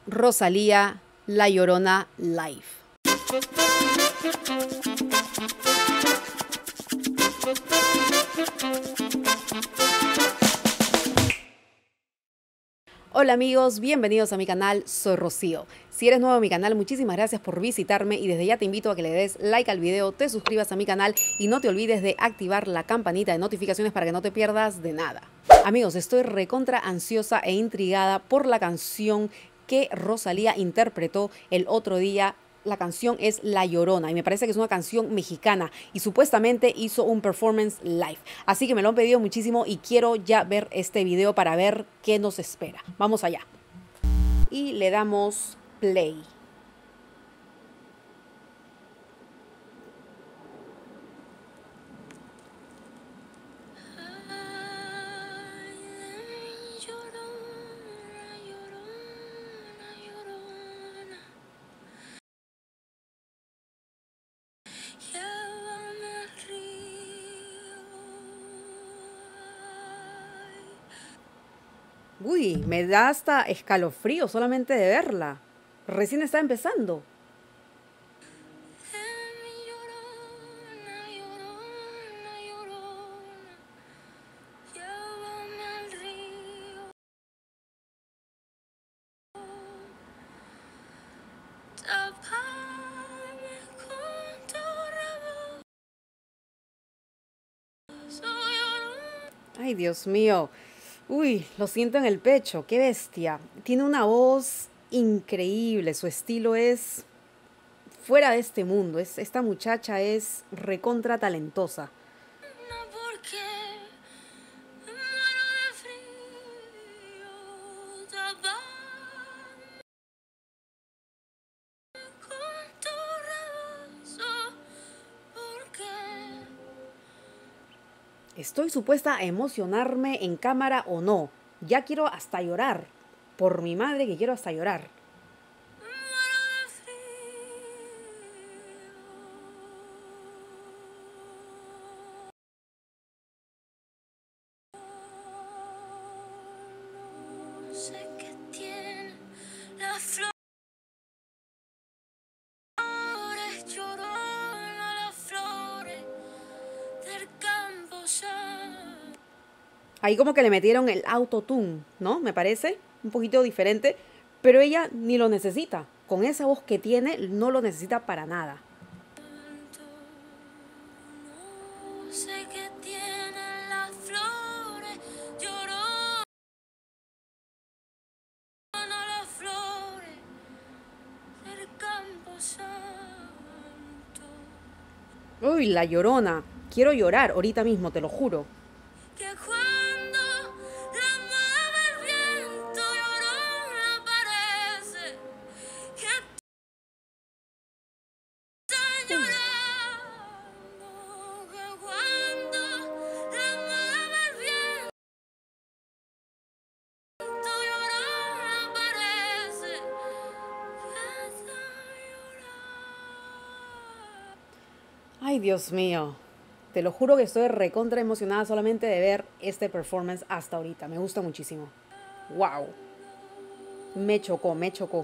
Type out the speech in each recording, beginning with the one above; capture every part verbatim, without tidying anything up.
Rosalía, La Llorona Live. Hola amigos, bienvenidos a mi canal, soy Rocío. Si eres nuevo en mi canal, muchísimas gracias por visitarme y desde ya te invito a que le des like al video, te suscribas a mi canal y no te olvides de activar la campanita de notificaciones para que no te pierdas de nada. Amigos, estoy recontra ansiosa e intrigada por la canción que Rosalía interpretó el otro día. La canción es La Llorona y me parece que es una canción mexicana y supuestamente hizo un performance live. Así que me lo han pedido muchísimo y quiero ya ver este video para ver qué nos espera. Vamos allá. Y le damos play. Uy, me da hasta escalofrío solamente de verla. Recién está empezando. Ay, Dios mío. Uy, lo siento en el pecho. Qué bestia. Tiene una voz increíble. Su estilo es fuera de este mundo. Es, esta muchacha es recontra talentosa. Estoy supuesta a emocionarme en cámara o no. Ya quiero hasta llorar. Por mi madre que quiero hasta llorar. Sé que tiene la flor. Ahí como que le metieron el autotune, ¿no? Me parece un poquito diferente, pero ella ni lo necesita. Con esa voz que tiene, no lo necesita para nada. Sé que tiene las flores, lloró las flores del campo santo. Uy, La Llorona. Quiero llorar ahorita mismo, te lo juro. Que cuando la mueve el viento llorona parece que está llorando. Que cuando la mueve el viento llorona parece que está llorando. Ay, Dios mío. Te lo juro que estoy recontra emocionada solamente de ver este performance hasta ahorita. Me gusta muchísimo. ¡Wow! Me chocó, me chocó.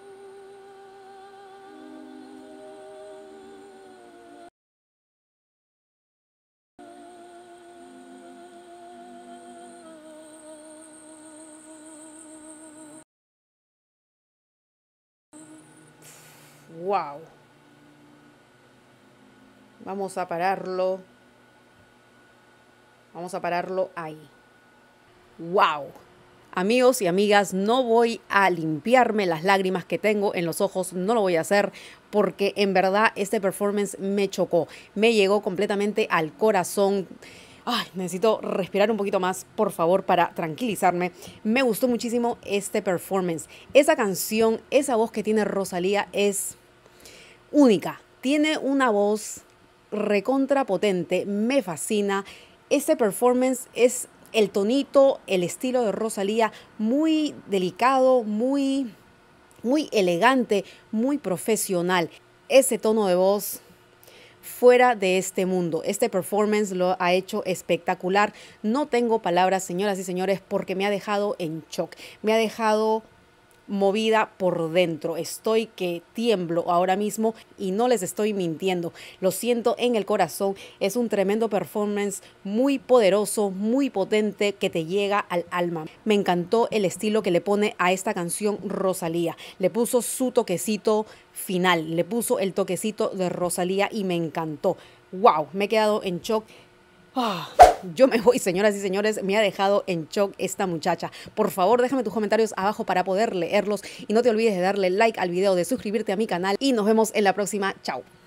¡Wow! Vamos a pararlo. Vamos a pararlo ahí. ¡Wow! Amigos y amigas, no voy a limpiarme las lágrimas que tengo en los ojos. No lo voy a hacer porque en verdad este performance me chocó. Me llegó completamente al corazón. Ay, necesito respirar un poquito más, por favor, para tranquilizarme. Me gustó muchísimo este performance. Esa canción, esa voz que tiene Rosalía es única. Tiene una voz recontra potente, me fascina. Este performance es el tonito, el estilo de Rosalía, muy delicado, muy, muy elegante, muy profesional. Ese tono de voz fuera de este mundo. Este performance lo ha hecho espectacular. No tengo palabras, señoras y señores, porque me ha dejado en shock. Me ha dejado movida por dentro. Estoy que tiemblo ahora mismo y no les estoy mintiendo. Lo siento en el corazón. Es un tremendo performance, muy poderoso, muy potente, que te llega al alma. Me encantó el estilo que le pone a esta canción Rosalía. Le puso su toquecito final, le puso el toquecito de Rosalía y me encantó. Wow, me he quedado en shock. Ah, yo me voy, señoras y señores, me ha dejado en shock esta muchacha. Por favor, déjame tus comentarios abajo para poder leerlos y no te olvides de darle like al video, de suscribirte a mi canal y nos vemos en la próxima. Chao.